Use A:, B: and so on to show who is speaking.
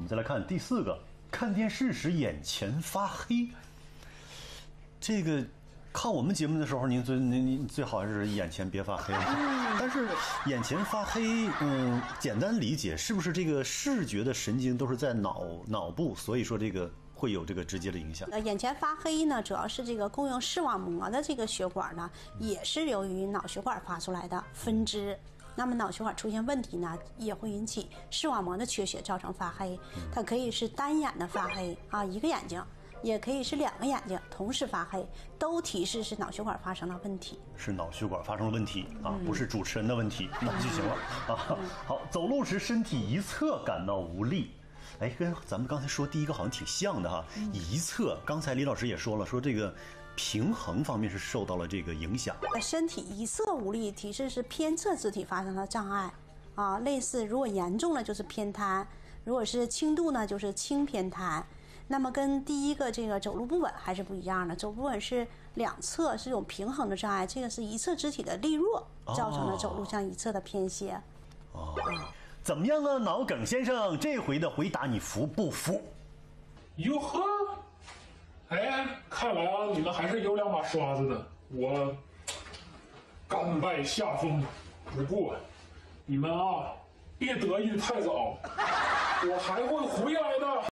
A: 们再来看第4个，看电视时眼前发黑。这个看我们节目的时候，您最好是眼前别发黑。但是眼前发黑，简单理解是不是这个视觉的神经都是在脑部，所以说这个会有这个直接的影响？
B: 眼前发黑呢，主要是这个供应视网膜的这个血管呢，也是由于脑血管发出来的分支。那么脑血管出现问题呢，也会引起视网膜的缺血，造成发黑。它可以是单眼的发黑啊，一个眼睛。也可以是2个眼睛同时发黑，都提示是脑血管发生了问题。
A: 是脑血管发生了问题啊，不是主持人的问题，那就行了啊。好，走路时身体一侧感到无力，哎，跟咱们刚才说第一个好像挺像的哈。一侧，刚才李老师也说了，说这个平衡方面是受到了这个影响。
B: 身体一侧无力，提示是偏侧肢体发生了障碍啊，类似如果严重了就是偏瘫，如果是轻度呢就是轻偏瘫。那么跟第一个这个走路不稳还是不一样的，走路不稳是2侧是一种平衡的障碍，这个是一侧肢体的力弱造成了走路向一侧的偏斜。
A: 怎么样啊，脑梗先生？这回的回答你服不服？
C: 哟呵，哎，看来啊，你们还是有2把刷子的，我甘拜下风。不过，你们啊，别得意太早，我还会回来的。